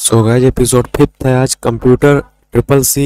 So guys episode 5 है आज computer triple C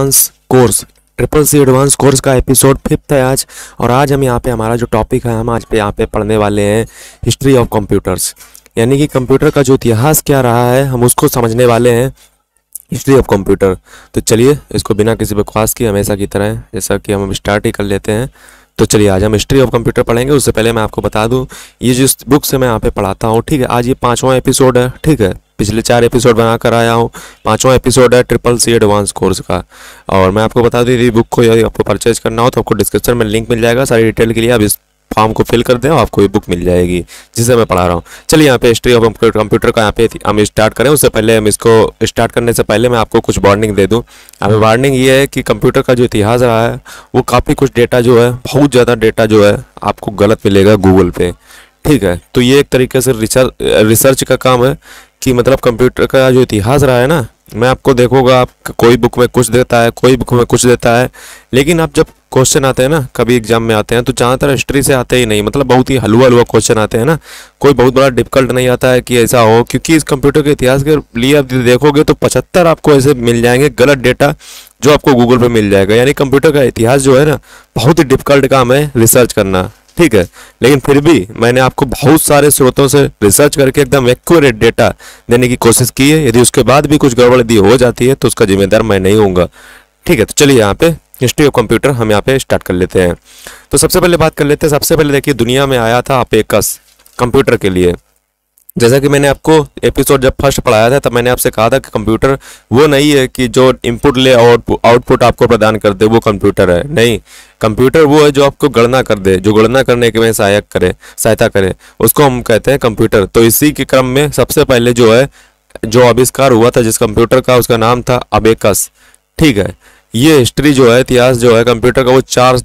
advance course का एपिसोड 5 है आज। और आज हम यहाँ पे हमारा जो टॉपिक है हम आज पे यहाँ पे पढ़ने वाले हैं हिस्ट्री ऑफ कंप्यूटर्स, यानी कि कंप्यूटर का जो इतिहास क्या रहा है हम उसको समझने वाले हैं, हिस्ट्री ऑफ कंप्यूटर। तो चलिए इसको बिना किसी बकवास की हमेशा की तरह जैसा कि हम स्टार्ट ही कर लेते हैं। तो चलिए आज हम हिस्ट्री ऑफ कंप्यूटर पढ़ेंगे। उससे पहले मैं आपको बता दूं ये जिस बुक से मैं यहाँ पे पढ़ाता हूँ, ठीक है, आज ये 5वां एपिसोड है, ठीक है। पिछले 4 एपिसोड बना कर आया हूँ, 5वां एपिसोड है ट्रिपल सी एडवांस कोर्स का। और मैं आपको बता दूँ यदि बुक को यदि आपको परचेज करना हो तो आपको डिस्क्रिप्शन में लिंक मिल जाएगा सारी डिटेल के लिए। आप इस फॉर्म को फिल कर दें और आपको ये बुक मिल जाएगी जिसे मैं पढ़ा रहा हूँ। चलिए यहाँ पे हिस्ट्री ऑफ कंप्यूटर का यहाँ पे हम स्टार्ट करें। उससे पहले हम इसको स्टार्ट करने से पहले मैं आपको कुछ वार्निंग दे दूँ। हमें वार्निंग ये है कि कंप्यूटर का जो इतिहास रहा है वो काफ़ी कुछ डेटा जो है, बहुत ज़्यादा डेटा जो है आपको गलत मिलेगा गूगल पे, ठीक है। तो ये एक तरीके से रिसर्च का काम है कि मतलब कंप्यूटर का जो इतिहास रहा है ना, मैं आपको देखूंगा आप कोई बुक में कुछ देता है, कोई बुक में कुछ देता है, लेकिन आप जब क्वेश्चन आते हैं ना कभी एग्जाम में आते हैं तो ज़्यादातर हिस्ट्री से आते ही नहीं, मतलब बहुत ही हलवा क्वेश्चन आते हैं ना, कोई बहुत बड़ा डिफिकल्ट नहीं आता है कि ऐसा हो। क्योंकि इस कंप्यूटर के इतिहास के लिए आप देखोगे तो 75 आपको ऐसे मिल जाएंगे गलत डेटा जो आपको गूगल पे मिल जाएगा। यानी कंप्यूटर का इतिहास जो है ना बहुत ही डिफिकल्ट काम है रिसर्च करना, ठीक है। लेकिन फिर भी मैंने आपको बहुत सारे स्रोतों से रिसर्च करके एकदम एक्यूरेट डेटा देने की कोशिश की है। यदि उसके बाद भी कुछ गड़बड़ यदि हो जाती है तो उसका जिम्मेदार मैं नहीं होऊंगा, ठीक है। तो चलिए यहाँ पे हिस्ट्री ऑफ कंप्यूटर हम यहाँ पे स्टार्ट कर लेते हैं। तो सबसे पहले बात कर लेते हैं, सबसे पहले देखिए दुनिया में आया था अबेकस कंप्यूटर के लिए। जैसा कि मैंने आपको एपिसोड जब फर्स्ट पढ़ाया था तब मैंने आपसे कहा था कि कंप्यूटर वो नहीं है कि जो इनपुट ले और आउटपुट आपको प्रदान कर दे वो कंप्यूटर है, नहीं। कंप्यूटर वो है जो आपको गणना कर दे, जो गणना करने के में सहायता करे, उसको हम कहते हैं कंप्यूटर। तो इसी के क्रम में सबसे पहले जो है जो आविष्कार हुआ था जिस कंप्यूटर का उसका नाम था अबेकस, ठीक है। ये हिस्ट्री जो है, इतिहास जो है कंप्यूटर का वो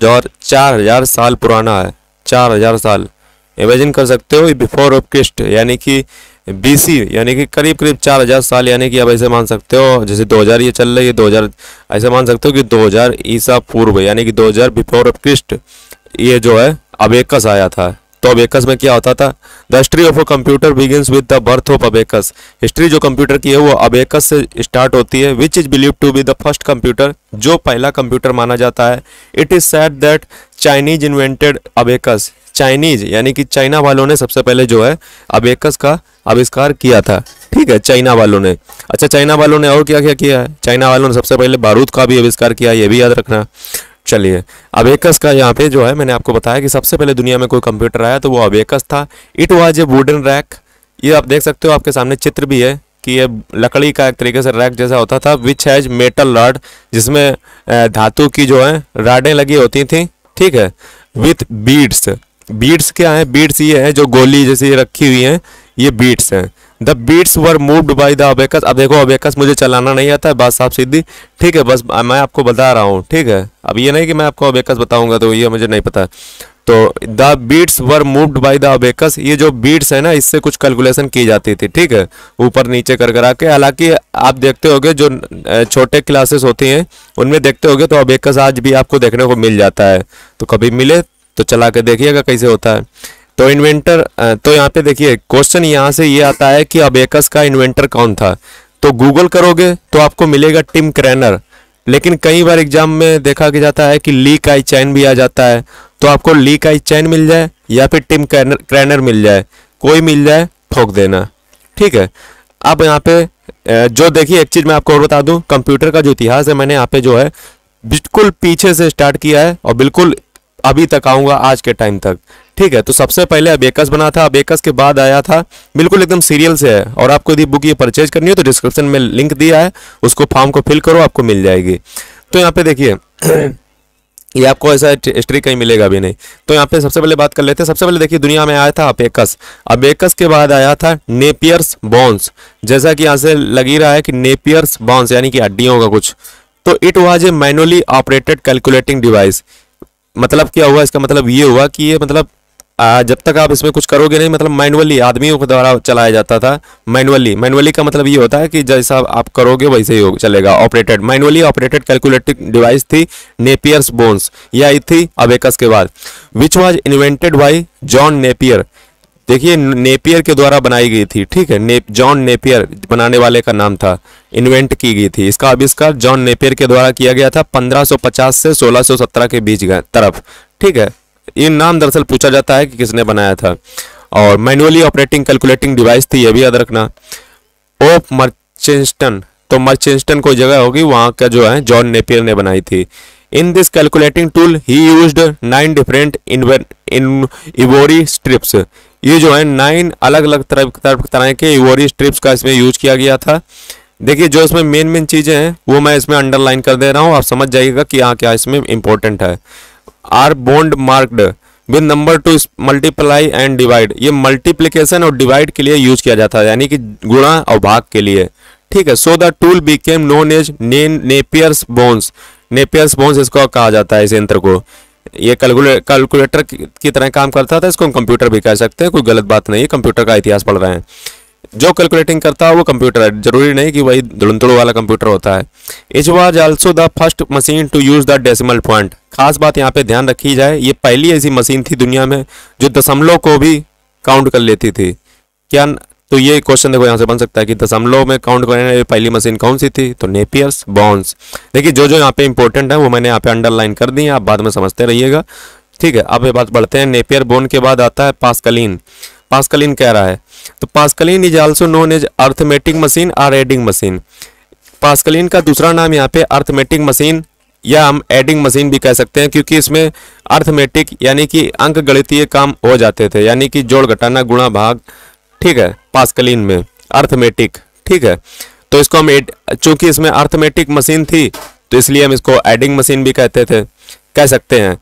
4000 साल पुराना है, 4000 साल। इमेजिन कर सकते हो बिफोर ऑफ क्रिस्ट यानी कि बीसी, यानी कि करीब 4000 साल, यानी कि अब ऐसे मान सकते हो जैसे 2000 ये चल रही है 2000, ऐसे मान सकते हो कि 2000 ईसा पूर्व यानी कि 2000 बिफोर ऑफ क्रिस्ट ये जो है अबेकस आया था। तो अबेकस में क्या होता था, the history of a computer begins with the birth of abacus. History जो कंप्यूटर की है वो अबेकस से स्टार्ट होती है, which is believe to be the first computer, जो पहला कंप्यूटर माना जाता है। It is said that Chinese invented abacus, Chinese यानी कि चाइना वालों ने सबसे पहले जो है अबेकस का आविष्कार किया था, ठीक है, चाइना वालों ने। अच्छा, चाइना वालों ने और क्या क्या किया है, चाइना वालों ने सबसे पहले बारूद का भी आविष्कार किया, ये भी याद रखना। चलिए अबेकस का यहाँ पे जो है मैंने आपको बताया कि सबसे पहले दुनिया में कोई कंप्यूटर आया तो वो अबेकस था। It was a wooden rack, ये आप देख सकते हो, आपके सामने चित्र भी है कि ये लकड़ी का एक तरीके से रैक जैसा होता था, विच हैज मेटल रॉड, जिसमें धातु की जो है राडें लगी होती थी, ठीक है, विथ बीड्स। बीड्स क्या है, बीड्स ये है जो गोली जैसी रखी हुई है, ये बीड्स हैं। The beats were moved by the abacus. अब देखो अबेकस मुझे चलाना नहीं आता है, बात साफ सीधी, ठीक है, बस मैं आपको बता रहा हूँ, ठीक है। अब ये नहीं कि मैं आपको अबेकस बताऊंगा तो ये मुझे नहीं पता। तो the beats were moved by the abacus, ये जो बीट्स है ना इससे कुछ कैलकुलेशन की जाती थी, ठीक है, ऊपर नीचे कर आके। हालांकि आप देखते होगे जो छोटे क्लासेस होती हैं उनमें देखते होगे तो अबेकस आज भी आपको देखने को मिल जाता है, तो कभी मिले तो चला के देखिएगा कैसे होता है। तो इन्वेंटर, तो यहाँ पे देखिए क्वेश्चन यहाँ से ये आता है कि अबेकस का इन्वेंटर कौन था। तो गूगल करोगे तो आपको मिलेगा टिम क्रैनर, लेकिन कई बार एग्जाम में देखा जाता है कि ली काई चैन भी आ जाता है, तो आपको ली काई चैन मिल जाए या फिर टिम क्रैनर मिल जाए, कोई मिल जाए ठोक देना, ठीक है। अब यहाँ पे जो देखिए एक चीज मैं आपको और बता दूं, कंप्यूटर का जो इतिहास है मैंने यहाँ पे जो है बिल्कुल पीछे से स्टार्ट किया है और बिल्कुल अभी तक आऊंगा आज के टाइम तक, ठीक है। तो सबसे पहले अबेकस बना था, अबेकस के बाद आया था, बिल्कुल एकदम सीरियल से है। और आपको यदि बुक ये परचेज करनी हो तो डिस्क्रिप्शन में लिंक दिया है, उसको फॉर्म को फिल करो आपको मिल जाएगी। तो यहाँ पे देखिए ये आपको ऐसा हिस्ट्री कहीं मिलेगा भी नहीं। तो यहाँ पे सबसे पहले बात कर लेते हैं। सबसे पहले देखिए दुनिया में आया था अबेकस, अबेकस के बाद आया था नेपियर्स बोन्स, जैसा कि यहाँ से लगी रहा है कि नेपियर्स बोन्स यानी कि हड्डियों का कुछ। तो it was a manually operated calculating device. मतलब क्या हुआ, इसका मतलब ये हुआ कि ये मतलब जब तक आप इसमें कुछ करोगे नहीं, मतलब मैनुअली आदमियों के द्वारा चलाया जाता था। मैनुअली का मतलब ये होता है कि जैसा आप करोगे वैसे ही चलेगा। Operated, manually operated calculating device थी नेपियर्स बोन्स, ये आई थी अबेकस के बाद। Which was invented by John Napier, देखिए नेपियर के द्वारा बनाई गई थी, ठीक है। जॉन नेपियर बनाने वाले का नाम था, इन्वेंट की गई थी। इसका आविष्कार जॉन नेपियर के द्वारा किया गया था 1550 से 1617 के बीच तरफ, ठीक है। ये नाम दरअसल पूछा जाता है कि किसने बनाया था। और मैनुअली ऑपरेटिंग कैलकुलेटिंग डिवाइस थी, ये भी याद रखना। ओफ मर्चेस्टन, तो मर्चेस्टन कोई जगह होगी, वहाँ का जो है जॉन नेपियर ने बनाई थी। In this calculating tool he used 9 different ivory strips. ये जो है 9 अलग अलग तरह के इवोरी स्ट्रिप्स का इसमें यूज किया गया था। देखिए जो इसमें मेन चीजें हैं वो मैं इसमें अंडरलाइन कर दे रहा हूँ, आप समझ जाइएगा कि यहाँ क्या इसमें इंपॉर्टेंट है। Are bond marked with number to multiply and divide. ये मल्टीप्लीकेशन और डिवाइड के लिए यूज किया जाता है, यानी कि गुणा और भाग के लिए, ठीक है। So the tool became known as Napier's bones. Napier's bones इसको कहा जाता है, इस यंत्र को। ये कैलकुलेटर की तरह काम करता था, इसको हम कंप्यूटर भी कह सकते हैं, कोई गलत बात नहीं है। कंप्यूटर का इतिहास पढ़ रहे हैं, जो कैलकुलेटिंग करता है वो कंप्यूटर है, जरूरी नहीं कि वही धुलंतुड़ू वाला कंप्यूटर होता है। It was also the first machine to use the decimal point. खास बात यहाँ पे ध्यान रखी जाए, ये पहली ऐसी मशीन थी दुनिया में जो दशमलव को भी काउंट कर लेती थी। क्या, तो ये क्वेश्चन देखो यहाँ से बन सकता है कि दशमलव में काउंट करने वाली पहली मशीन कौन सी थी, तो नेपियर्स बोन्स। देखिए जो यहाँ पे इंपॉर्टेंट है वो मैंने यहाँ पे अंडरलाइन कर दी है, आप बाद में समझते रहिएगा, ठीक है। अब ये बात बढ़ते हैं, नेपियर बोन के बाद आता है पास्कलिन। पास्कलिन कह रहा है, तो Pascaline is also known as arithmetic machine और एडिंग मशीन। पास्कलिन का दूसरा नाम यहाँ पे अर्थमेटिक मशीन या हम एडिंग मशीन भी कह सकते हैं, क्योंकि इसमें अर्थमेटिक यानी कि अंक गणितीय काम हो जाते थे, यानी कि जोड़ घटाना गुणा भाग, ठीक है। पास्कलिन में अर्थमेटिक, ठीक है। तो इसको हम चूंकि इसमें अर्थमेटिक मशीन थी तो इसलिए हम इसको एडिंग मशीन भी कह सकते हैं।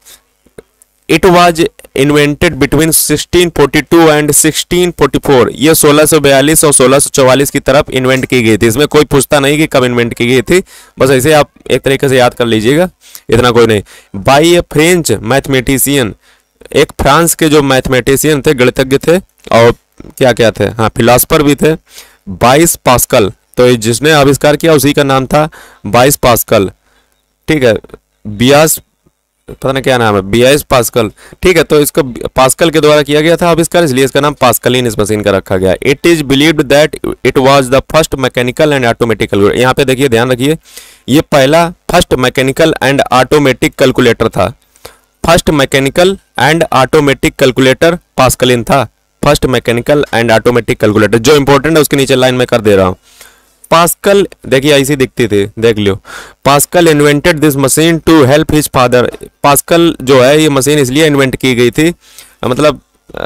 It was invented between 1642 and 1644। ये 1642 और 1644 की तरफ इन्वेंट की गई थी। इसमें कोई पूछता नहीं कि कब इन्वेंट की गई थी, बस ऐसे आप एक तरीके से याद कर लीजिएगा, इतना कोई नहीं। बाई ए फ्रेंच मैथमेटिशियन, एक फ्रांस के जो मैथमेटिशियन थे, गणितज्ञ थे और क्या थे, हाँ फिलोसफर भी थे, 22 पास्कल। तो जिसने आविष्कार किया उसी का नाम था 22 पास्कल, ठीक है। 22 पता नहीं क्या नाम है, 22 पास्कल, ठीक है। तो इसको पास्कल के द्वारा किया गया था आविष्कार, इसलिए इसका नाम पास्कलिन इस मशीन का रखा गया। It is believed that it was the first mechanical and automatic calculator. यहाँ पे देखिए ध्यान रखिए, ये पहला first mechanical and automatic calculator था। First mechanical and automatic calculator Pascaline था। First mechanical and automatic calculator, जो इंपॉर्टेंट है उसके नीचे लाइन में कर दे रहा हूँ। पास्कल देखिए ऐसी दिखती थी, देख लियो। Pascal invented this machine to help his father. Pascal जो है ये मशीन इसलिए इन्वेंट की गई थी, मतलब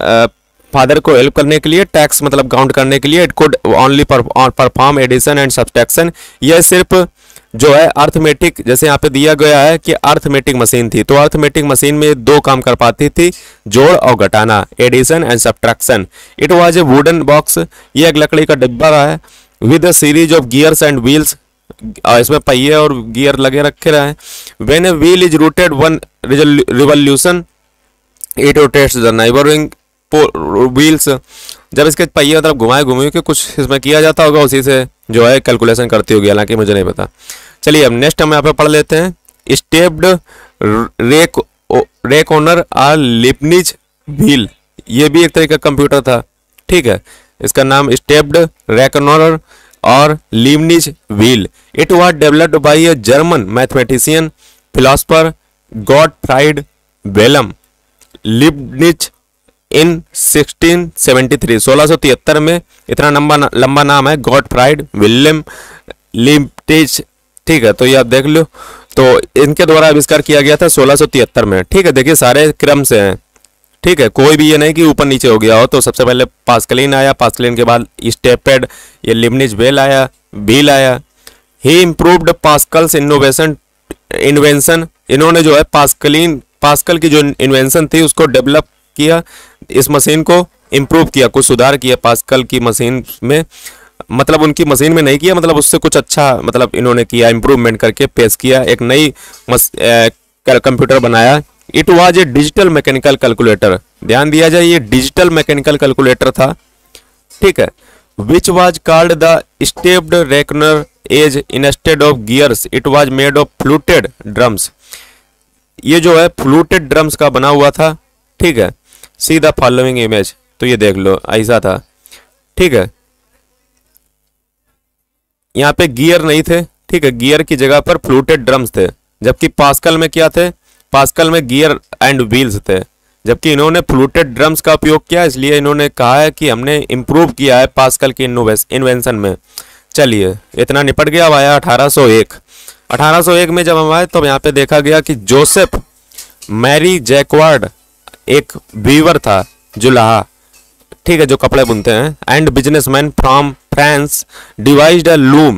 फादर को हेल्प करने के लिए, टैक्स मतलब काउंट करने के लिए। It could only perform addition and subtraction. यह सिर्फ जो है अर्थमेटिक, जैसे यहाँ पे दिया गया है कि अर्थमेटिक मशीन थी, तो अर्थमेटिक मशीन में दो काम कर पाती थी, जोड़ और घटाना, addition and subtraction. It was a wooden box, ये एक लकड़ी का डिब्बा रहा है, with a series of gears and wheels. इसमें पहिए और गियर लगे रखे रहे। When a wheel is rotated one revolution it rotates the neighbouring wheels. जब इसके पहिए तरफ घुमाए के कुछ इसमें किया जाता होगा, उसी से जो है कैलकुलेशन करती होगी, हालांकि मुझे नहीं पता। चलिए अब नेक्स्ट हम यहाँ पे पढ़ लेते हैं। स्टेप्ड रेक ओनर और लिपनिज व्हील, ये भी एक तरह का कंप्यूटर था, ठीक है। इसका नाम स्टेप्ड रेकनर और Leibniz wheel. It was developed by a German mathematician philosopher Gottfried Wilhelm Leibniz in 1673, 1673 में। इतना लंबा नाम है, गॉटफ्राइड विलेम लीबनिज, ठीक है। तो ये आप देख लो, तो इनके द्वारा आविष्कार किया गया था 1673 में, ठीक है। देखिए सारे क्रम से हैं, ठीक है, कोई भी ये नहीं कि ऊपर नीचे हो गया हो। तो सबसे पहले पास्कलिन आया, पास्कलिन के बाद स्टेपेड, ये लिबनिज व्हील आया। He improved Pascal's invention. इन्होंने जो है पास्कल की जो इन्वेंशन थी उसको डेवलप किया, इस मशीन को इम्प्रूव किया, कुछ सुधार किया पास्कल की मशीन में। मतलब उनकी मशीन में नहीं किया, मतलब उससे कुछ अच्छा मतलब इन्होंने किया, इम्प्रूवमेंट करके पेश किया, एक नई कंप्यूटर बनाया। It was a digital mechanical calculator, ध्यान दिया जाए ये डिजिटल मैकेनिकल कैलकुलेटर था, ठीक है। Which was called the stepped reckoner as instead of gears it was made of fluted drums. ये जो है फ्लूटेड ड्रम्स का बना हुआ था, ठीक है। सी द फॉलोइंग इमेज, तो ये देख लो ऐसा था, ठीक है। यहाँ पे गियर नहीं थे, ठीक है, गियर की जगह पर फ्लूटेड ड्रम्स थे। जबकि पास्कल में क्या थे, पास्कल में गियर एंड व्हील्स थे। जबकि इन्होंने फ्लूटेड ड्रम्स का उपयोग किया, इसलिए इन्होंने कहा है कि हमने इम्प्रूव किया है पास्कल की इन्वेंशन में। चलिए इतना निपट गया। अब आया 1801। 1801 में जब हम आए तो यहाँ पे देखा गया कि जोसेफ मैरी जैक्वार्ड एक वीवर था, जुलाहा, ठीक है, जो कपड़े बुनते हैं, and businessman from France devised a loom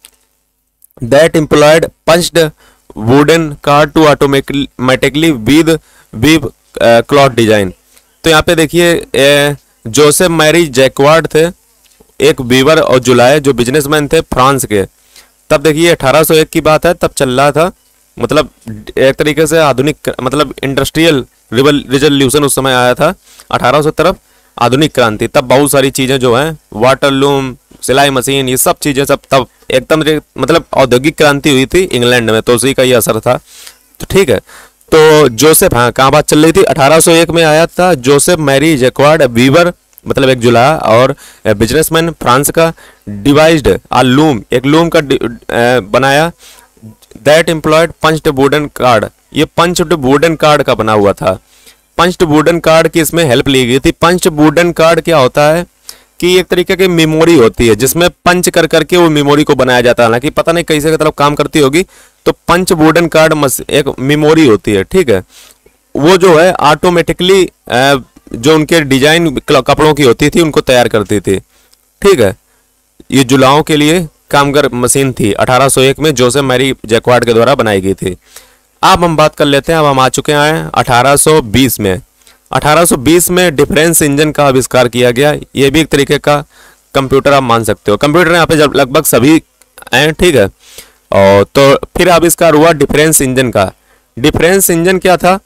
that employed punched wooden card to automatically with weave cloth design. तो यहाँ पे देखिए जोसेफ मैरी जैक्वार्ड थे, एक वीवर और जुलाहे, जो बिजनेसमैन थे फ्रांस के। तब देखिए 1801 की बात है, तब चल रहा था, मतलब एक तरीके से आधुनिक, मतलब इंडस्ट्रियल रिवॉल्यूशन उस समय आया था 1800 तरफ, आधुनिक क्रांति। तब बहुत सारी चीजें जो हैं, वाटर लूम, सिलाई मशीन, ये सब चीजें सब तब एकदम मतलब औद्योगिक क्रांति हुई थी इंग्लैंड में, तो उसी का ये असर था। तो ठीक है, तो जोसेफ, हाँ कहाँ बात चल रही थी, 1801 में आया था जोसेफ मैरी जैक्वार्ड वीवर, मतलब एक जुलाहा और बिजनेसमैन फ्रांस का, डिवाइज्ड आ लूम, एक लूम का बनाया, that employed punched wooden card, ये पंच्ड वुडन कार्ड का बना हुआ था। पंच्ड वुडन कार्ड की इसमें हेल्प ली गई थी। पंच्ड वुडन कार्ड क्या होता है कि एक तरीके की मेमोरी होती है जिसमें पंच कर करके वो मेमोरी को बनाया जाता है, हालांकि पता नहीं कैसे की तरफ काम करती होगी। तो पंच वुडन कार्ड एक मेमोरी होती है, ठीक है, वो जो है ऑटोमेटिकली जो उनके डिजाइन कपड़ों की होती थी उनको तैयार करती थी, ठीक है। ये जुलाहों के लिए कामगर मशीन थी, 1801 में जोसेफ मैरी जैक्वार्ड के द्वारा बनाई गई थी। अब हम बात कर लेते हैं, अब हम आ चुके हैं 1820 में। 1820 में डिफरेंस इंजन का आविष्कार किया गया। ये भी एक तरीके का कंप्यूटर आप मान सकते हो, कंप्यूटर यहाँ पे जब लगभग सभी हैं, ठीक है। और तो फिर आविष्कार हुआ डिफरेंस इंजन का। डिफरेंस इंजन क्या था,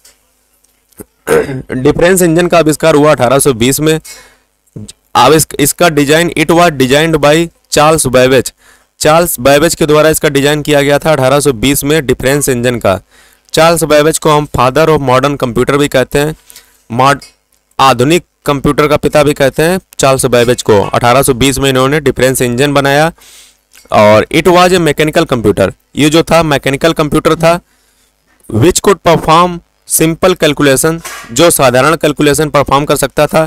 डिफरेंस इंजन का आविष्कार हुआ 1820 में। इसका design, it was designed by Charles Babbage, Charles Babbage के द्वारा इसका डिजाइन किया गया था 1820 में डिफरेंस इंजन का। चार्ल्स बैबेज को हम फादर ऑफ मॉडर्न कंप्यूटर भी कहते हैं, आधुनिक कंप्यूटर का पिता भी कहते हैं चार्ल्स बैबेज को। 1820 में इन्होंने डिफरेंस इंजन बनाया। और it was a mechanical computer, ये जो था मैकेनिकल कंप्यूटर था, which could perform simple calculation, जो साधारण कैलकुलेशन परफॉर्म कर सकता था।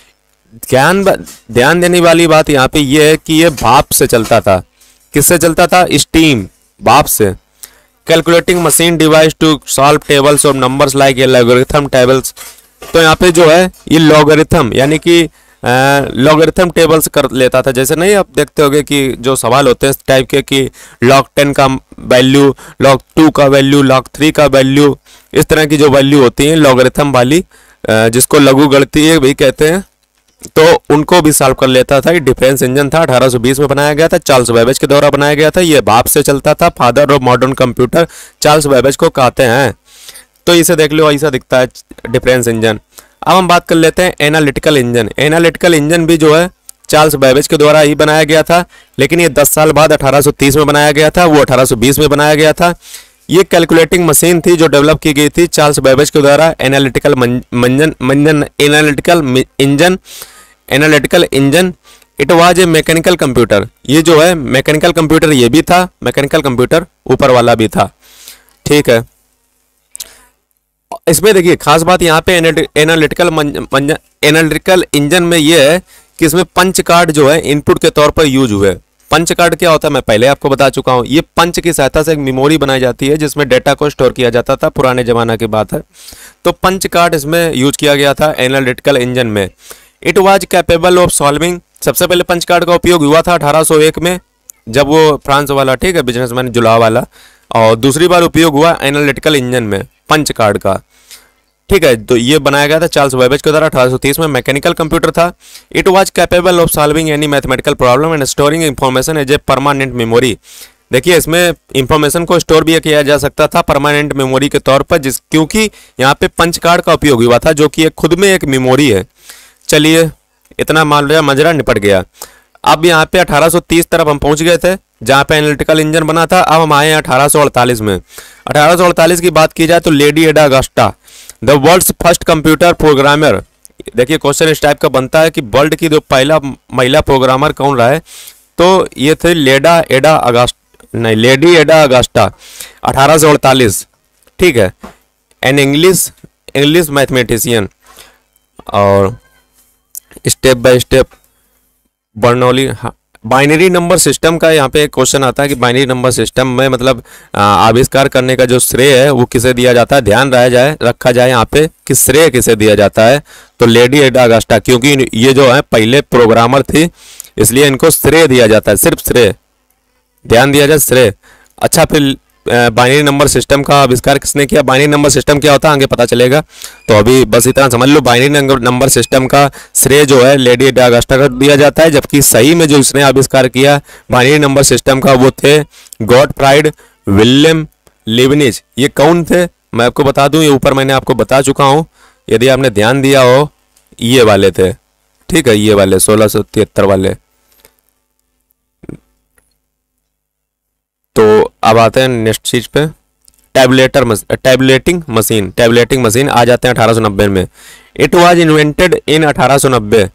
ध्यान देने वाली बात यहाँ पे ये है कि ये भाप से चलता था। किससे चलता था, स्टीम, भाप से। Calculating machine device to solve tables of numbers like ये लॉगरिथम टेबल्स। तो यहाँ पे जो है ये लॉगरिथम यानी कि लॉगरिथम टेबल्स कर लेता था। जैसे नहीं आप देखते होंगे कि जो सवाल होते हैं इस टाइप के कि log 10 का वैल्यू, log 2 का वैल्यू, log 3 का वैल्यू, इस तरह की जो वैल्यू होती है लॉगरिथम वाली, जिसको लघु गणितीय भी कहते हैं, तो उनको भी सॉल्व कर लेता था। ये डिफरेंस इंजन था, 1820 में बनाया गया था, चार्ल्स बैबेज के द्वारा बनाया गया था। ये भाप से चलता था, father of modern computer Charles Babbage को कहते हैं। तो इसे देख लो, ऐसा दिखता है डिफरेंस इंजन। अब हम बात कर लेते हैं एनालिटिकल इंजन। एनालिटिकल इंजन भी जो है चार्ल्स बैबेज के द्वारा ही बनाया गया था, लेकिन ये 10 साल बाद 1830 में बनाया गया था, वो 1820 में बनाया गया था। ये कैलकुलेटिंग मशीन थी जो डेवलप की गई थी चार्ल्स बैबेज के द्वारा। Analytical engine it was a mechanical computer. ये जो है मैकेनिकल कंप्यूटर, ये भी था मैकेनिकल कंप्यूटर, ऊपर वाला भी था, ठीक है। इसमें देखिए खास बात यहाँ पे एनालिटिकल इंजन में ये है कि इसमें पंच कार्ड जो है इनपुट के तौर पर यूज हुए। पंच कार्ड क्या होता है मैं पहले आपको बता चुका हूँ। ये पंच की सहायता से एक मेमोरी बनाई जाती है जिसमें डेटा को स्टोर किया जाता था, पुराने जमाना की बात है। तो पंच कार्ड इसमें यूज किया गया था एनालिटिकल इंजन में। It was capable of solving, सबसे पहले पंच कार्ड का उपयोग हुआ था 1801 में, जब वो फ्रांस वाला, ठीक है, बिजनेसमैन जुलाहा वाला। और दूसरी बार उपयोग हुआ एनालिटिकल इंजन में पंच कार्ड का, ठीक है। तो ये बनाया गया था चार्ल्स बैबेज के द्वारा 1830 में। मैकेनिकल कंप्यूटर था। It was capable of solving any mathematical problem and storing information as a permanent memory. देखिए इसमें इंफॉर्मेशन को स्टोर भी किया जा सकता था परमानेंट मेमोरी के तौर पर, क्योंकि यहाँ पे पंच कार्ड का उपयोग हुआ था जो कि एक खुद में एक मेमोरी है। चलिए इतना मान लिया, मजरा निपट गया। अब यहाँ पे 1830 तरफ हम पहुंच गए थे जहाँ पे एनालिटिकल इंजन बना था। अब हम आए हैं 1848 में। 1848 की बात की जाए तो Lady Ada Augusta, the world's first computer programmer, देखिए क्वेश्चन इस टाइप का बनता है कि वर्ल्ड की जो पहला महिला प्रोग्रामर कौन रहा है, तो ये थे लेडी एडा अगस्टा 1848, ठीक है। An English mathematician. और step by step Bernoulli. Binary number system का यहाँ पे एक क्वेश्चन आता है कि बाइनरी नंबर सिस्टम में मतलब आविष्कार करने का जो श्रेय है वो किसे दिया जाता है, ध्यान रखा जाए यहाँ पे कि श्रेय किसे दिया जाता है, तो लेडी एडा अगस्टा, क्योंकि ये जो है पहले प्रोग्रामर थी इसलिए इनको श्रेय दिया जाता है, सिर्फ श्रेय, ध्यान दिया जाए श्रेय। अच्छा, फिर बाइनरी नंबर सिस्टम का आविष्कार किसने किया, बाइनरी नंबर सिस्टम क्या होता है आगे पता चलेगा, तो अभी बस इतना समझ लो। बाइनरी नंबर सिस्टम का श्रेय जो है लेडी एडा अगस्टा को दिया जाता है, जबकि सही में जो इसने आविष्कार किया बाइनरी नंबर सिस्टम का वो थे गॉटफ्राइड विलियम लीबनिज। ये कौन थे मैं आपको बता दूं, ये ऊपर मैंने आपको बता चुका हूं, यदि आपने ध्यान दिया हो, ये वाले थे, ठीक है, ये वाले 1673 वाले। तो अब आते हैं नेक्स्ट चीज पे, टैबलेटिंग मशीन आ जाते हैं 1890 में। It was invented in 1890।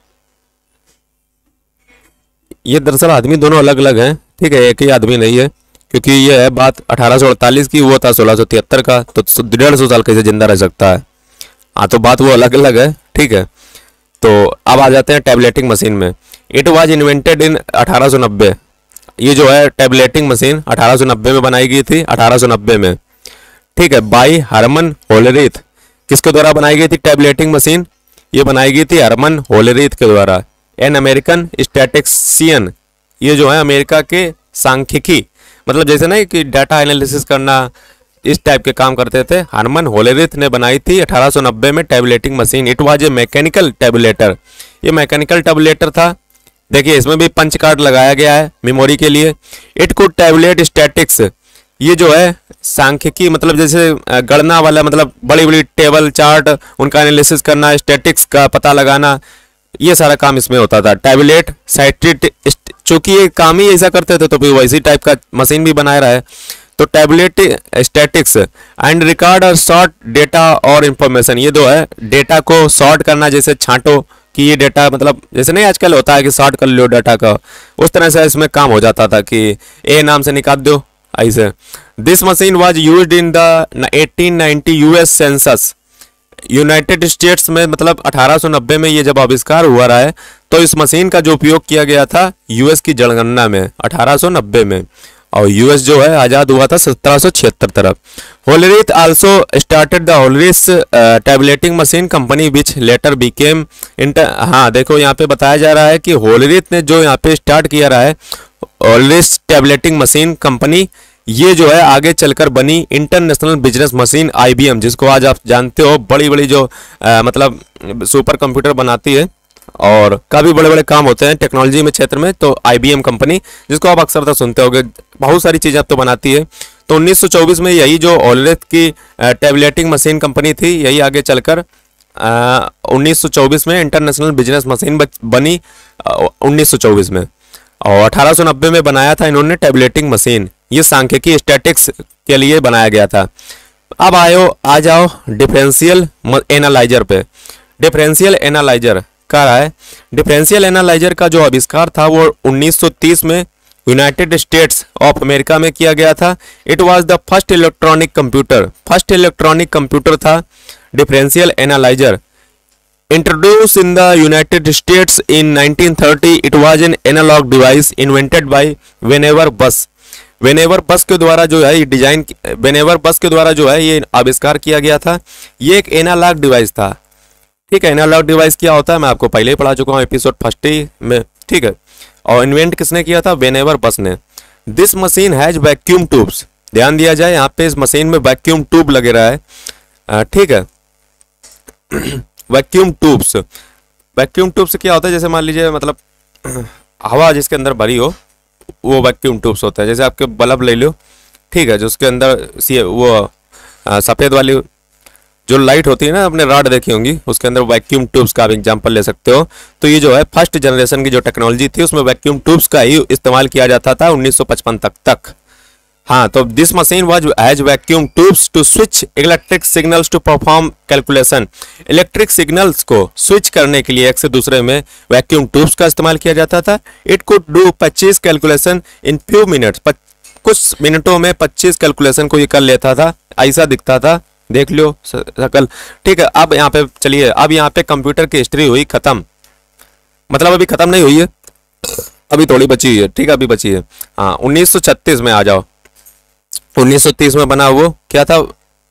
ये दरअसल आदमी दोनों अलग अलग हैं, ठीक है, एक ही आदमी नहीं है, क्योंकि ये है बात 1848 की, वो था 1673 का, तो 150 साल कैसे जिंदा रह सकता है। हाँ, तो बात वो अलग अलग है, ठीक है। तो अब आ जाते हैं टैबलेटिंग मशीन में। It was invented in 1890। ये जो है टैबलेटिंग मशीन 1890 में बनाई गई थी, 1890 में, ठीक है, बाई हरमन होलरीथ। किसके द्वारा बनाई गई थी टैबलेटिंग मशीन, ये बनाई गई थी हरमन होलरीथ के द्वारा, एन अमेरिकन स्टैटिस्टिशियन। ये जो है अमेरिका के सांख्यिकी, मतलब जैसे ना कि डाटा एनालिसिस करना, इस टाइप के काम करते थे, हरमन होलरीथ ने बनाई थी 1890 में tabulating machine. It was a mechanical tabulator. ये मैकेनिकल टैबुलेटर था। देखिए इसमें भी पंच कार्ड लगाया गया है मेमोरी के लिए। It could tabulate statics. ये जो है सांख्यिकी, मतलब जैसे गणना वाला, मतलब बड़ी बड़ी टेबल चार्ट उनका एनालिसिस करना, स्टैटिक्स का पता लगाना, ये सारा काम इसमें होता था। टैबुलेट साइट्रिट, चूंकि ये काम ही ऐसा करते थे तो फिर वैसी टाइप का मशीन भी बनाया रहा है। तो टैबुलेट स्टैटिक्स एंड रिकॉर्ड और सॉर्ट डेटा और इंफॉर्मेशन। ये जो है डेटा को सॉर्ट करना, जैसे छांटो कि ये डेटा, मतलब जैसे नहीं आजकल होता है कि सॉर्ट कर लो डाटा का, उस तरह से इसमें काम हो जाता था कि ए नाम से निकाल दो ऐसे। This machine was used in the 1890 US census. United States में, मतलब 1890 में ये जब आविष्कार हुआ रहा है, तो इस मशीन का जो उपयोग किया गया था यूएस की जनगणना में 1890 में, और यूएस जो है आजाद हुआ था 1776 तरफ। Hollerith also started the Hollerith tabulating machine company which later became inter. हाँ देखो यहाँ पे बताया जा रहा है कि होलरीथ ने जो यहाँ पे स्टार्ट किया रहा है होलरीथ टैबलेटिंग मशीन कंपनी, ये जो है आगे चलकर बनी इंटरनेशनल बिजनेस मशीन IBM, जिसको आज आप जानते हो बड़ी बड़ी जो मतलब सुपर कंप्यूटर बनाती है और काफ़ी बड़े बड़े काम होते हैं टेक्नोलॉजी में क्षेत्र में, तो IBM कंपनी, जिसको आप अक्सर तो सुनते होंगे, बहुत सारी चीज़ें अब तो बनाती है। तो 1924 में यही जो होलरीथ की टैबलेटिंग मशीन कंपनी थी, यही आगे चलकर 1924 में इंटरनेशनल बिजनेस मशीन बनी 1924 में, और 1890 में बनाया था इन्होंने टैबलेटिंग मशीन। ये सांख्यिकी स्टैटिक्स के लिए बनाया गया था। अब आ जाओ डिफरेंशियल एनालाइजर पे। डिफरेंशियल एनालाइजर का रहा है। डिफरेंशियल एनालाइजर का जो आविष्कार था वो 1930 में यूनाइटेड स्टेट्स ऑफ अमेरिका में किया गया था। It was the first electronic computer था differential analyser. Introduce in the United States in 1930, it was an analogue device invented by Vannevar Bush. Vannevar Bush के द्वारा जो है ये डिजाइन, वेनेवर बस के द्वारा जो है ये आविष्कार किया गया था। ये एक एनालॉग डिवाइस था, ठीक है। एनालॉग डिवाइस क्या होता है मैं आपको पहले ही पढ़ा चुका हूँ एपिसोड फर्स्ट ही में, ठीक है। और इन्वेंट किसने किया था, वेनेवर बस ने। This machine has vacuum tubes. ध्यान दिया जाए यहाँ पे इस मशीन में वैक्यूम ट्यूब लगे रहा है, ठीक है। वैक्यूम ट्यूब्स क्या होता है, जैसे मान लीजिए मतलब हवा जिसके अंदर भरी हो वो वैक्यूम ट्यूब्स होता है। जैसे आपके बल्ब ले लो, ठीक है, जो उसके अंदर वो सफ़ेद वाली जो लाइट होती है ना, आपने रॉड देखी होंगी, उसके अंदर वैक्यूम ट्यूब्स का आप एग्जांपल ले सकते हो। तो ये जो है फर्स्ट जनरेशन की जो टेक्नोलॉजी थी उसमें वैक्यूम ट्यूब्स का ही इस्तेमाल किया जाता था 1955 तक। हाँ, तो this machine was has vacuum tubes to switch electric signals to perform calculation. Electric signals को स्विच करने के लिए एक से दूसरे में वैक्यूम ट्यूब्स का इस्तेमाल किया जाता था। It could do 25 calculation in few minutes, कुछ मिनटों में 25 कैलकुलेशन को ये कर लेता था। ऐसा दिखता था, देख लो शकल। ठीक है, अब यहाँ पे चलिए, अब यहाँ पे कंप्यूटर की हिस्ट्री हुई खत्म, मतलब अभी खत्म नहीं हुई है, अभी थोड़ी बची हुई है। ठीक है, अभी बची है। हाँ, 1936 में आ जाओ। 1930 में बना वो क्या था,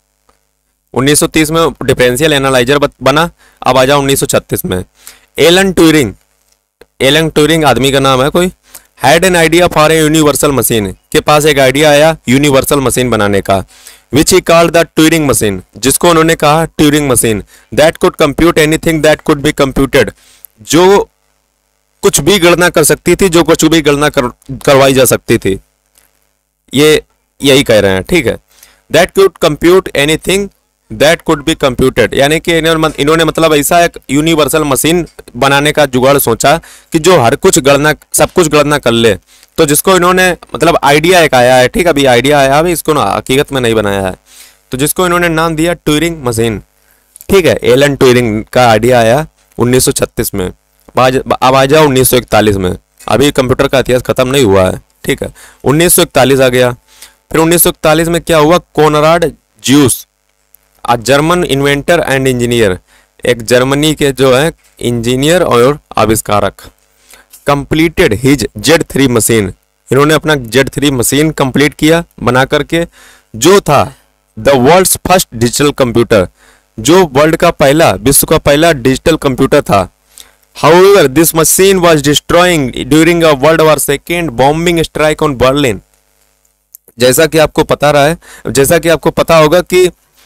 1930 में डिफरेंशियल एनालाइजर बना। अब आ जाओ 1936 में। एलन ट्यूरिंग, एलन ट्यूरिंग आदमी का नाम है कोई, had an idea for a universal machine, के पास एक आइडिया आया यूनिवर्सल मशीन बनाने का, which he called the Turing machine, जिसको उन्होंने कहा Turing machine. That could compute anything that could be computed, जो कुछ भी गणना कर सकती थी, जो कुछ भी गणना करवाई जा सकती थी, ये यही कह रहे हैं। ठीक है, that could compute anything that could be computed, यानी कि इन्होंने मतलब ऐसा एक यूनिवर्सल मशीन बनाने का जुगाड़ सोचा कि जो हर कुछ गणना, सब कुछ गणना कर ले। तो जिसको इन्होंने मतलब आइडिया एक आया है, ठीक है, अभी आइडिया आया, अभी इसको ना हकीकत में नहीं बनाया है, तो जिसको इन्होंने नाम दिया ट्यूरिंग मशीन। ठीक है, एलन ट्यूरिंग का आइडिया आया 1936 में। अब आ जाओ 1941 में। अभी कंप्यूटर का इतिहास खत्म नहीं हुआ है। ठीक है, 1941 आ गया। फिर 1941 में क्या हुआ, Konrad Zuse, a German inventor and engineer, एक जर्मनी के जो है इंजीनियर और आविष्कारक, कंप्लीटेड हिज Z3 मशीन, इन्होंने अपना Z3 मशीन कंप्लीट किया बना करके, जो था the world's first digital computer, जो वर्ल्ड का पहला, विश्व का पहला डिजिटल कंप्यूटर था। However, this machine was destroying during a World War II bombing strike on Berlin. जैसा कि आपको पता रहा है, जैसा कि आपको पता होगा कि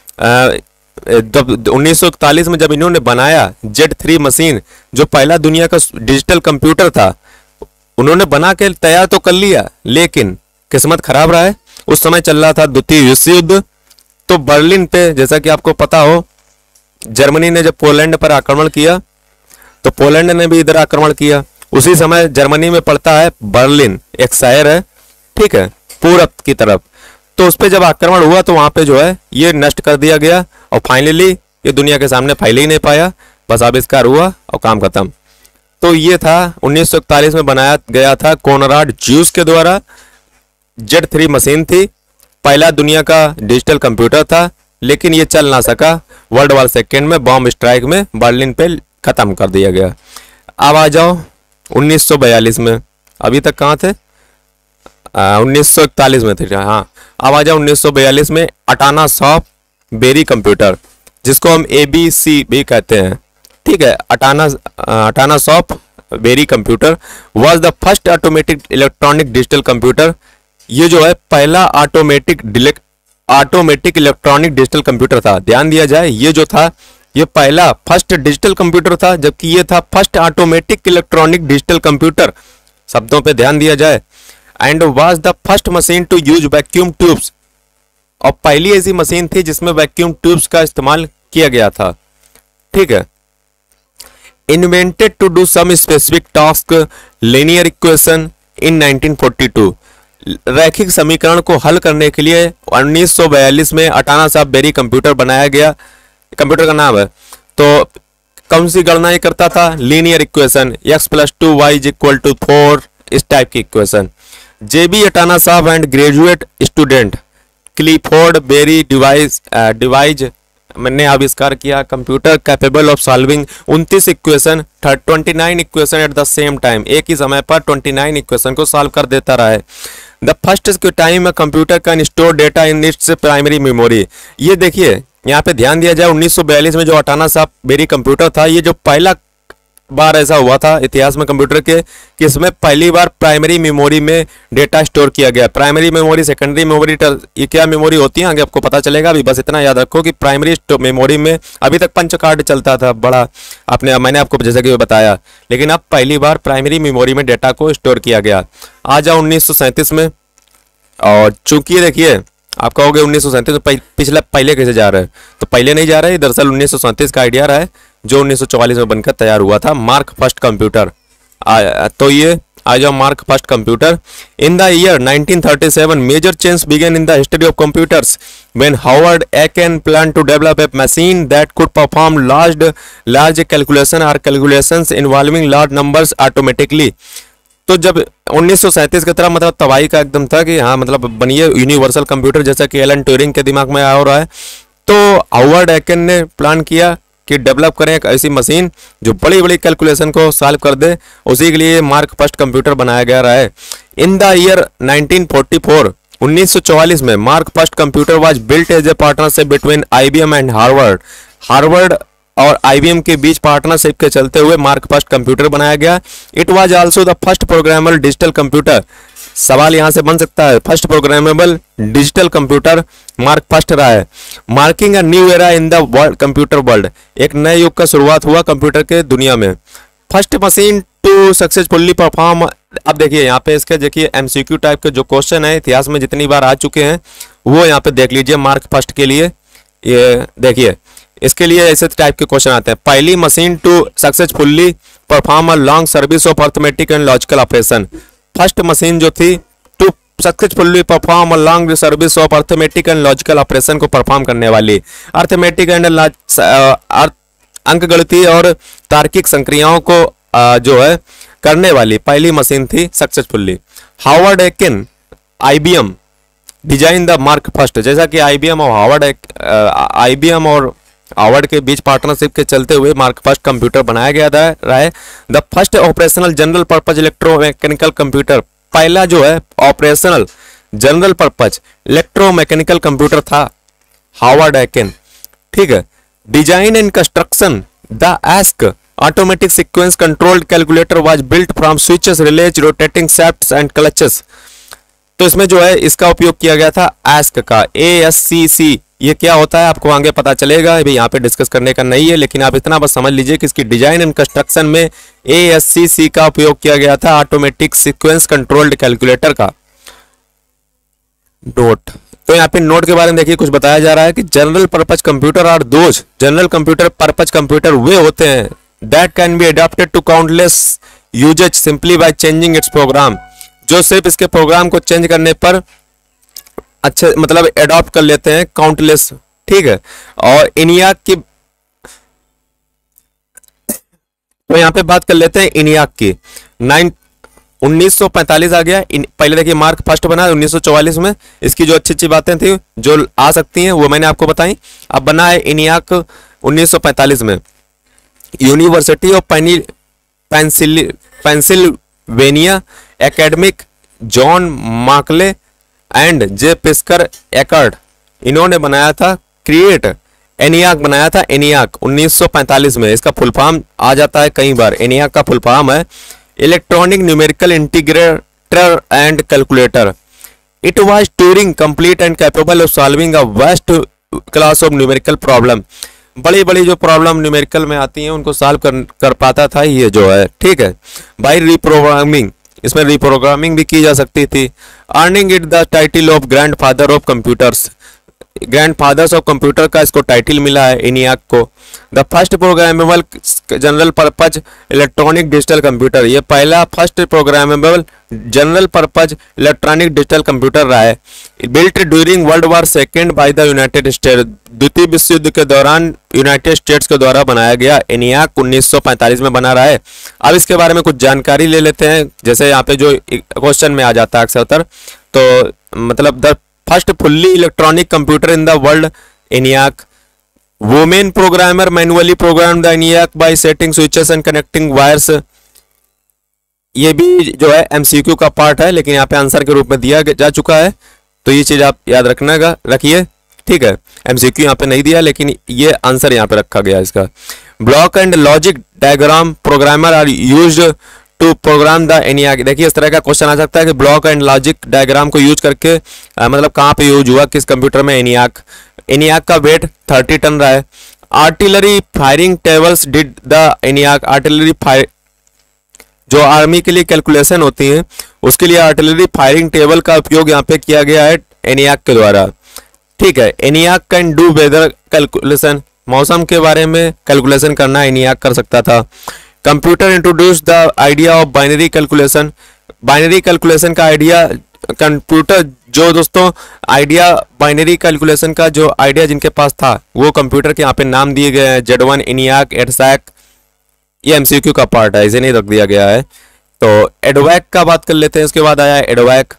जब 1941 में जब इन्होंने बनाया Z3 मशीन, जो पहला दुनिया का डिजिटल कंप्यूटर था, उन्होंने बना के तैयार तो कर लिया, लेकिन किस्मत खराब रहा है। उस समय चल रहा था द्वितीय विश्व युद्ध, तो बर्लिन पे, जैसा कि आपको पता हो, जर्मनी ने जब पोलैंड पर आक्रमण किया, तो पोलैंड ने भी इधर आक्रमण किया। उसी समय जर्मनी में पड़ता है बर्लिन, एक शहर है, ठीक है, पूरब की तरफ। तो उस पर जब आक्रमण हुआ तो वहां पे जो है ये नष्ट कर दिया गया, और फाइनली ये दुनिया के सामने फैल ही नहीं पाया, बस आविष्कार हुआ और काम खत्म। तो ये था 1941 में बनाया गया था कोनराड ज्यूस के द्वारा। Z3 मशीन थी, पहला दुनिया का डिजिटल कंप्यूटर था, लेकिन ये चल ना सका। वर्ल्ड वॉर II में बॉम्ब स्ट्राइक में बर्लिन पे खत्म कर दिया गया। अब आ जाओ 1942 में, अभी तक कहाँ थे, 1941 में थे। हाँ, अब आ जाओ 1942 में। अटाना सॉफ्ट बेरी कंप्यूटर, जिसको हम ABC भी कहते हैं, ठीक है, Atanasoff Berry computer was the first automatic electronic digital computer. ये जो है पहला ऑटोमेटिक इलेक्ट्रॉनिक डिजिटल कंप्यूटर था। ध्यान दिया जाए, ये जो था ये पहला फर्स्ट डिजिटल कंप्यूटर था, जबकि ये था first automatic electronic digital computer. शब्दों पे ध्यान दिया जाए। And was the first machine to use vacuum tubes, और पहली ऐसी मशीन थी जिसमें वैक्यूम ट्यूब्स का इस्तेमाल किया गया था। ठीक है, invented to do some specific task linear equation in 1942। रैखिक समीकरण को हल करने के लिए 1942 में अटाना सॉफ्ट बेरी कंप्यूटर बनाया गया। कंप्यूटर का नाम है। तो कौन सी गणना ये करता था, लीनियर इक्वेशन, x + 2y = 4, इस टाइप की equation. JB Atanasoff and graduate student Clifford Berry devise ने आविष्कार किया computer capable of solving 29 equation 29 equation at the same time. एक ही समय पर 29 इक्वेशन को सॉल्व कर देता रहा है। The first time computer can store data in its primary memory. ये देखिए, यहाँ पे ध्यान दिया जाए, 1942 में जो अटाना सॉफ्ट बेरी कंप्यूटर था, ये जो पहला बार ऐसा हुआ था इतिहास में कंप्यूटर के कि इसमें पहली बार प्राइमरी मेमोरी में डेटा स्टोर किया गया। प्राइमरी मेमोरी, सेकेंडरी मेमोरी, ये क्या मेमोरी होती है आगे आपको पता चलेगा। अभी बस इतना याद रखो कि प्राइमरी मेमोरी में अभी तक पंच कार्ड चलता था बड़ा, मैंने आपको जैसे कि बताया, लेकिन अब पहली बार प्राइमरी मेमोरी में डेटा को स्टोर किया गया। आ जाओ 1937 में, और चूंकि देखिए आप कहोगे 1937 पहले कैसे जा रहा है, तो पहले नहीं जा रहा है, दरअसल 1937 का आइडिया रहा है जो 1944 में बनकर तैयार हुआ था, मार्क फर्स्ट कंप्यूटर। तो ये आज of Mark first computer. In the year 1937 major change began in the history of computers when Howard Aiken plan to develop a machine that could perform large calculation और calculations involving large numbers automatically. तो जब 1937 की तरह मतलब तबाही का एकदम था कि हाँ मतलब बनिए यूनिवर्सल कंप्यूटर, जैसा कि एलन ट्यूरिंग के दिमाग में आ रहा है, तो हावर्ड एकेन ने प्लान किया कि डेवलप करें एक ऐसी मशीन जो बड़ी बड़ी कैलकुलेशन को सॉल्व कर दे। उसी के लिए मार्क फर्स्ट कंप्यूटर बनाया गया रहा है। इन द ईयर 1944 1944 में Mark first computer was built as a partnership between IBM and Harvard और आईबीएम के बीच पार्टनरशिप के चलते हुए मार्क फर्स्ट कंप्यूटर बनाया गया। It was also the first programmable digital computer. सवाल यहां से बन सकता है, first programmable digital computer Mark first रहा है। Marking a new era in the world computer world, एक नए युग का शुरुआत हुआ कंप्यूटर के दुनिया में। First machine to successfully perform. अब देखिए यहाँ पे इसके देखिए एमसीक्यू टाइप के जो क्वेश्चन है इतिहास में जितनी बार आ चुके हैं वो यहाँ पे देख लीजिए। मार्क फर्स्ट के लिए ये देखिए, इसके लिए ऐसे टाइप के क्वेश्चन आते हैं। पहली machine to successfully perform a long service of arithmetic and logical operation. First machine जो थी to successfully perform a long service of arithmetic and logical operation को परफॉर्म करने वाली, अर्थमेटिक एंड अंकगणितीय और तार्किक संक्रियाओं को जो है करने वाली पहली मशीन थी successfully. Howard Aiken IBM design the Mark first, जैसा कि आईबीएम और हार्वर्ड के बीच पार्टनरशिप के चलते हुए मार्क फर्स्ट कंप्यूटर बनाया गया रहा है। The first operational general purpose electromechanical computer, पहला जो है operational general purpose electromechanical computer था हावर्ड एकेन। ठीक है। Design and construction the ASCC automatic sequence controlled calculator was built from switches, relays, rotating shafts and clutches. तो इसमें जो है इसका उपयोग किया गया था एस्क का, ASCC। ये क्या होता है आपको आगे पता चलेगा, अभी यहाँ पे डिस्कस करने का नहीं है, लेकिन आप इतना बस समझ लीजिए कि इसकी डिजाइन एंड कंस्ट्रक्शन में ASCC का उपयोग किया गया था, ऑटोमेटिक सीक्वेंस कंट्रोल्ड कैलकुलेटर का। नोट, तो यहाँ पे नोट के बारे में देखिए कुछ बताया जा रहा है कि जनरल पर्पज कंप्यूटर और those general computer purpose computer वे होते हैं that can be adopted to countless uses simply by changing its program, जो सिर्फ इसके प्रोग्राम को चेंज करने पर अच्छे मतलब एडॉप्ट कर लेते हैं काउंटलेस। ठीक है। और इनियाक की, तो यहाँ पे बात कर लेते हैं इनियाक की। 1945 आ गया। पहले देखिए मार्क फर्स्ट बना 1944 में, इसकी जो अच्छी अच्छी बातें थी जो आ सकती हैं वो मैंने आपको बताई। अब बना है इनियाक 1945 में। University of Pennsylvania academic John Mauchly and J Presper Eckert, इन्होंने बनाया था क्रिएट एनियाक, बनाया था एनियाक 1945 में। इसका फुल फॉर्म आ जाता है कई बार, एनियाक का फुल फॉर्म है electronic numerical integrator and calculator. It was Turing complete and capable of solving a vast class of numerical problem. बड़ी बड़ी जो प्रॉब्लम न्यूमेरिकल में आती हैं उनको सॉल्व कर पाता था ये जो है। ठीक है। बाय रिप्रोग्रामिंग, इसमें रिप्रोग्रामिंग भी की जा सकती थी। Earning it the title of grandfather of computers, grandfathers of computer का इसको टाइटल मिला है इनियाक को। The first programmable general purpose electronic digital computer, ये पहला first programmable general purpose electronic digital computer रहा है। Built during world war second by the United States, द्वितीय विश्व युद्ध के दौरान यूनाइटेड स्टेट्स के द्वारा बनाया गया। एनियाक 1945 में बना रहा है। अब इसके बारे में कुछ जानकारी ले लेते हैं, जैसे यहाँ पे जो क्वेश्चन में आ जाता है अक्सर, तो मतलब the first fully electronic computer in the world ENIAC. Women programmer manually program the ENIAC by setting switches and connecting wires. ये भी जो है एमसीक्यू का पार्ट है, लेकिन यहाँ पे आंसर के रूप में दिया जा चुका है, तो ये चीज आप याद रखिए। ठीक है। एमसीक्यू यहाँ पे नहीं दिया, लेकिन ये आंसर यहाँ पे रखा गया इसका। Block and logic diagram programmer are used to program the ENIAC. देखिए इस तरह का क्वेश्चन आ सकता है कि ब्लॉक एंड लॉजिक डायग्राम को यूज करके मतलब कहाँ पे यूज हुआ, किस कंप्यूटर में एनियाक। एनियाक का वेट 30 टन रहा है। Artillery firing tables did the ENIAC, artillery fire जो आर्मी के लिए कैलकुलेशन होती है उसके लिए आर्टिलरी फायरिंग टेबल का उपयोग यहाँ पे किया गया है एनियाक के द्वारा। ठीक है। ENIAC can do weather calculation, मौसम के बारे में कैलकुलेशन करना एनियाक कर सकता था। Computer introduce the idea of binary calculation, binary calculation का आइडिया कंप्यूटर जो दोस्तों आइडिया बाइनरी कैलकुलेशन का जो आइडिया जिनके पास था वो कंप्यूटर के यहाँ पे नाम दिए गए हैं Z1, ENIAC, EDSAC। ये MCQ का पार्ट है, इसे नहीं रख दिया गया है। तो एडवैक का बात कर लेते हैं। इसके बाद आया एडवैक।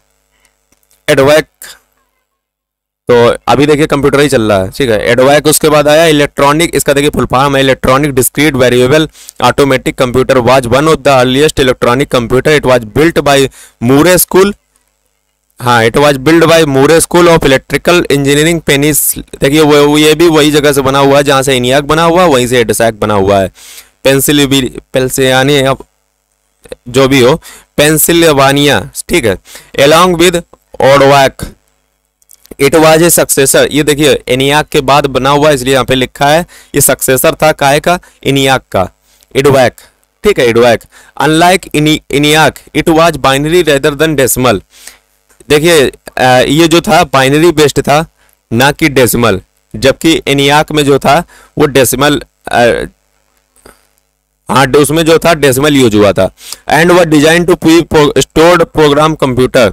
तो अभी देखिए कंप्यूटर ही चल रहा है, ठीक है। एडवैक उसके बाद आया इलेक्ट्रॉनिक, इसका देखिए फुल फॉर्म है electronic discrete variable automatic computer was one of the earliest electronic computer. It was built by Moore school, हाँ it was build by Moore school of electrical engineering Penn's. देखिए वो ये भी वही जगह से बना हुआ है जहाँ से ENIAC बना हुआ है, वहीं से एडसैक बना हुआ है। पेंसिल्वेनिया जो भी हो, पेंसिल्वेनिया, ठीक है। Along with EDVAC it was a successor. ये देखिए ENIAC के बाद बना हुआ है, इसलिए यहाँ पे लिखा है ये सक्सेसर था काहे का, ENIAC का, एडवैक, ठीक है EDVAC. Unlike ENIAC it was binary rather than decimal. देखिए ये जो था बाइनरी बेस्ड था ना कि डेसिमल, जबकि ENIAC में जो था वो डेसिमल, हाँ उसमें जो था डेसिमल यूज हुआ था। And were design to be stored program computer,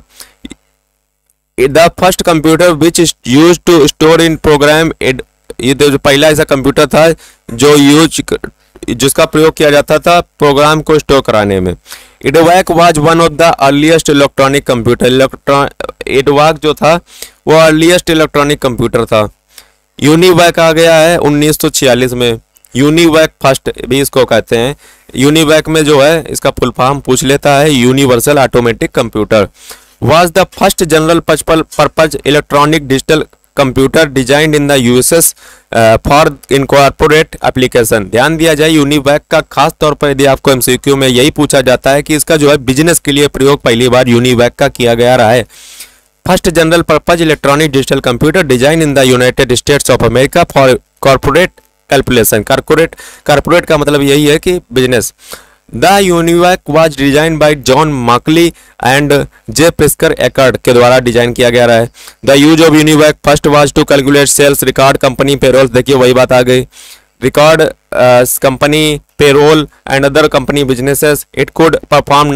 the first computer which is use to store in program. ये जो पहला ऐसा कंप्यूटर था जो जिसका प्रयोग किया जाता था प्रोग्राम को स्टोर कराने में। EDVAC was one of the earliest electronic computer. EDVAC जो था वो अर्लीस्ट इलेक्ट्रॉनिक कंप्यूटर था। यूनिवैक आ गया है 1946 में। यूनिवैक फर्स्ट भी इसको कहते हैं। यूनिवैक में जो है इसका फुल फॉर्म पूछ लेता है, universal automatic computer. was the first general purpose electronic digital computer designed in the USS for incorporate application। ध्यान दिया जाए यूनिवैक का खास तौर पर यदि आपको MCQ में यही पूछा जाता है कि इसका जो है बिजनेस के लिए प्रयोग पहली बार यूनिवैक का किया गया रहा है। First general purpose electronic digital computer design in the United States of America for corporate calculation. Corporate का मतलब यही है कि business. The UNIVAC was design by John Mauchly and J Presper Eckert के द्वारा डिजाइन किया गया है। The use of UNIVAC first was to calculate sales record company payroll. देखिए वही बात आ गई, record company payroll and other company businesses. It could perform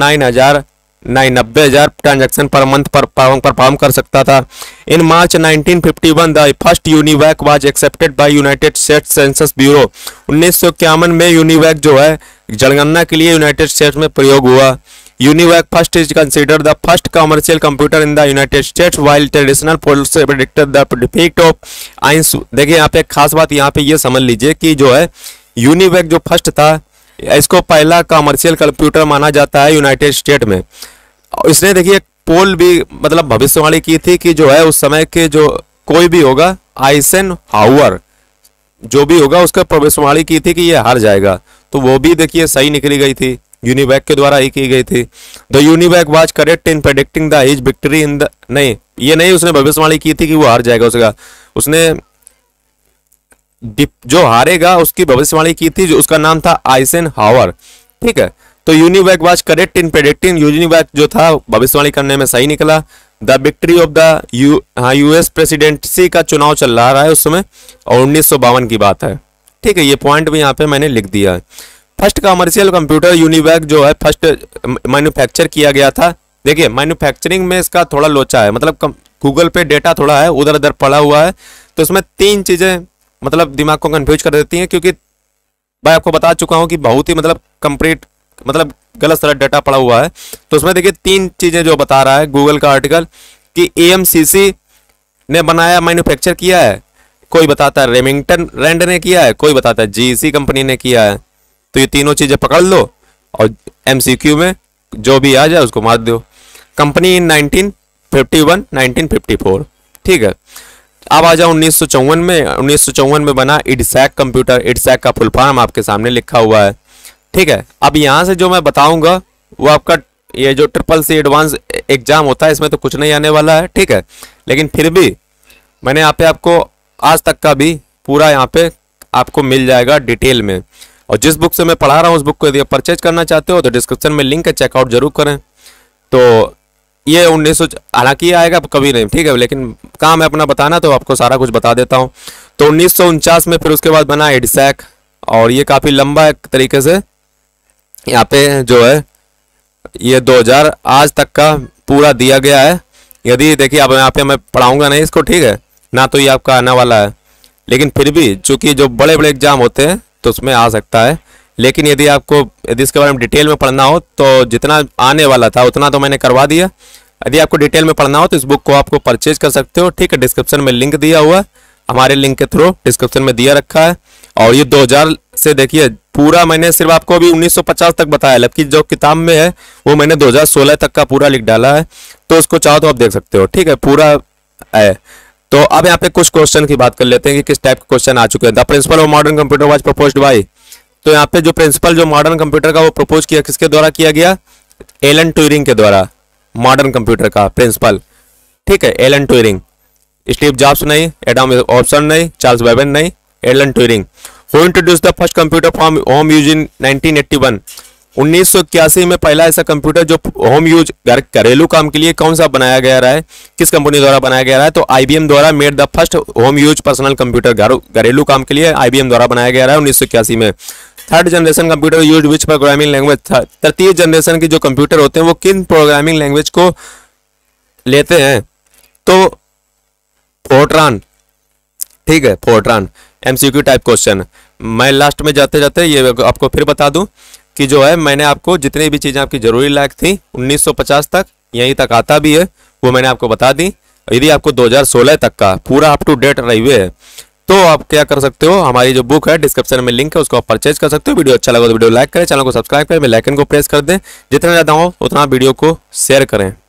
90,000 transaction per month perform कर सकता था। In March 1951 the first UNIVAC was accepted by United States census bureau. 1951 में UNIVAC जो है जनगणना के लिए यूनाइटेड स्टेट्स में प्रयोग हुआ। UNIVAC first is considered the first commercial computer in the United States while traditional polls predicted the defeat of आइंस। देखिए यहाँ पे एक खास बात यहाँ पे ये समझ लीजिए कि जो है यूनिवैक जो फर्स्ट था इसको पहला कमर्शियल कंप्यूटर माना जाता है यूनाइटेड स्टेट में। इसने देखिए पोल भी मतलब भविष्यवाणी की थी कि जो है उस समय के जो कोई भी होगा आइसेनहावर जो भी होगा उसका भविष्यवाणी की थी कि ये हार जाएगा, तो वो भी देखिए सही निकली गई थी, यूनिवैक के द्वारा ही की गई थी। The UNIVAC was correct in predicting the his victory in the, नहीं ये नहीं उसने भविष्यवाणी की थी कि वो हार जाएगा, उसने जो हारेगा उसकी भविष्यवाणी की थी, जो उसका नाम था आइसेनहावर, ठीक है। तो UNIVAC was correct in predicting, UNIVAC जो था भविष्यवाणी करने में सही निकला। The victory of the US presidency का चुनाव चल रहा है उस समय और 1952 की बात है, ठीक है। ये पॉइंट भी यहाँ पे मैंने लिख दिया है। फर्स्ट कमर्शियल कंप्यूटर यूनिवैक जो है फर्स्ट मैन्युफैक्चर किया गया था। देखिए मैन्युफैक्चरिंग में इसका थोड़ा लोचा है, मतलब गूगल पे डेटा थोड़ा है उधर उधर पड़ा हुआ है, तो इसमें तीन चीजें मतलब दिमाग को कंफ्यूज कर देती हैं, क्योंकि मैं आपको बता चुका हूं कि बहुत ही मतलब कंप्लीट मतलब गलत सारा डाटा पड़ा हुआ है। तो उसमें देखिए तीन चीजें जो बता रहा है गूगल का आर्टिकल कि AMCC ने बनाया मैन्युफैक्चर किया है, कोई बताता है रेमिंगटन रैंड ने किया है, कोई बताता है GEC कंपनी ने किया है। तो ये तीनों चीजें पकड़ लो और MCQ में जो भी आ जाए उसको मार दो। कंपनी इन 1951 1954, ठीक है। अब आ जाओ 1954 में बना EDSAC कंप्यूटर। EDSAC का फुल फॉर्म आपके सामने लिखा हुआ है, ठीक है। अब यहाँ से जो मैं बताऊंगा वो आपका ये जो CCC एडवांस एग्जाम होता है इसमें तो कुछ नहीं आने वाला है, ठीक है। लेकिन फिर भी मैंने यहाँ पे आपको आज तक का भी पूरा यहाँ पे आपको मिल जाएगा डिटेल में। और जिस बुक से मैं पढ़ा रहा हूँ उस बुक को यदि आप परचेज करना चाहते हो तो डिस्क्रिप्शन में लिंक है, चेकआउट जरूर करें। तो ये 1900 हालांकि आएगा कभी नहीं, ठीक है, लेकिन काम है अपना बताना तो आपको सारा कुछ बता देता हूँ। तो 1949 में फिर उसके बाद बना EDSAC और ये काफ़ी लंबा एक तरीके से यहाँ पे जो है ये 2000 आज तक का पूरा दिया गया है। यदि देखिए अब यहाँ पे मैं पढ़ाऊंगा नहीं इसको, ठीक है ना, तो ये आपका आने वाला है। लेकिन फिर भी चूंकि जो बड़े बड़े एग्जाम होते हैं तो उसमें आ सकता है। लेकिन यदि इसके बारे में डिटेल में पढ़ना हो तो जितना आने वाला था उतना तो मैंने करवा दिया। यदि आपको डिटेल में पढ़ना हो तो इस बुक को आपको परचेज कर सकते हो, ठीक है। डिस्क्रिप्शन में लिंक दिया हुआ है, हमारे लिंक के थ्रू डिस्क्रिप्शन में दिया रखा है। और ये 2000 से देखिए पूरा मैंने सिर्फ आपको अभी 1950 तक बताया, जबकि जो किताब में है वो मैंने 2016 तक का पूरा लिख डाला है। तो उसको चाहो तो आप देख सकते हो, ठीक है, पूरा है। तो अब यहाँ पे कुछ क्वेश्चन की बात कर लेते हैं कि किस टाइप के क्वेश्चन आ चुके हैं। The principle of modern computer was proposed by, तो यहाँ पे जो प्रिंसिपल जो मॉडर्न कंप्यूटर का वो प्रपोज किया किसके द्वारा किया गया? एलन ट्यूरिंग के द्वारा। मॉडर्न कंप्यूटर का प्रिंसिपल, ठीक है, एलन ट्यूरिंग। स्टीव जॉब्स नहीं, एडम ऑप्सन नहीं, चार्ल्स बेबन नहीं, Alan Turing. Who introduce the first computer for home use in 1981, 1981 में पहला ऐसा कंप्यूटर जो होम यूज घरेलू काम के लिए कौन सा बनाया गया रहा है, किस कंपनी द्वारा बनाया गया रहा है? तो आईबीएम द्वारा made the first home use personal computer, घरेलू काम के लिए आईबीएम द्वारा बनाया गया रहा है 1981 में। Third generation computer use which programming language, तृतीय जनरेशन की जो कंप्यूटर होते हैं वो किन प्रोग्रामिंग लैंग्वेज को लेते हैं? तो फोर्ट्रान, ठीक है, फोर्ट्रान। MCQ type question. मैं लास्ट में जाते जाते ये आपको फिर बता दूं कि जो है मैंने आपको जितनी भी चीज़ें आपकी जरूरी लायक थी 1950 तक, यहीं तक आता भी है, वो मैंने आपको बता दी। यदि आपको 2016 तक का पूरा अप टू डेट रही हुए है तो आप क्या कर सकते हो, हमारी जो बुक है डिस्क्रिप्शन में लिंक है, उसको आप परचेज कर सकते हो। वीडियो अच्छा लगा तो वीडियो लाइक करें, चैनल को सब्सक्राइब करें, बेल आइकन को प्रेस कर दें। जितना ज़्यादा हो उतना वीडियो को शेयर करें।